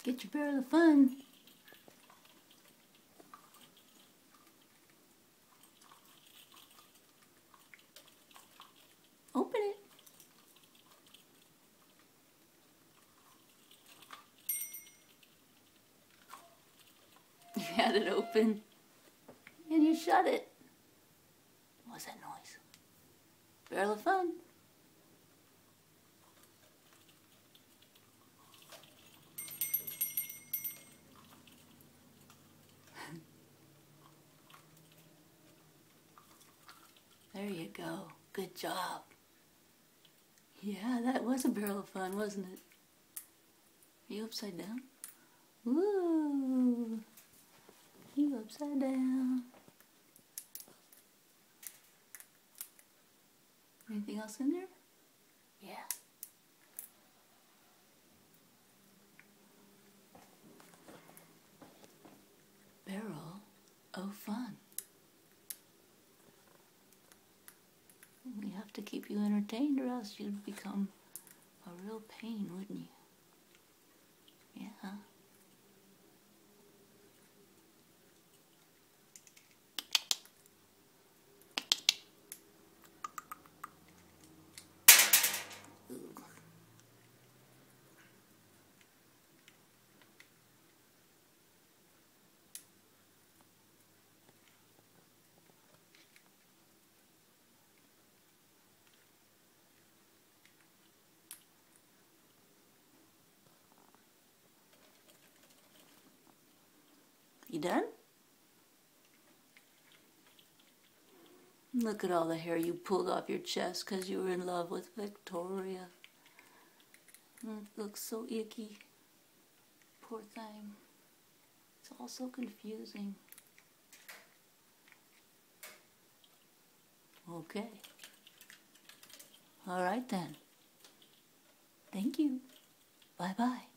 Get your barrel of fun. Open it. You had it open and you shut it. What's that noise? Barrel of fun. There you go. Good job. Yeah, that was a barrel of fun, wasn't it? Are you upside down? Woo! You upside down. Anything else in there? Yeah. Barrel of fun. We have to keep you entertained or else you'd become a real pain, wouldn't you? Yeah. Ooh. You done? Look at all the hair you pulled off your chest because you were in love with Victoria. It looks so icky. Poor thing. It's all so confusing. Okay. All right then. Thank you. Bye-bye.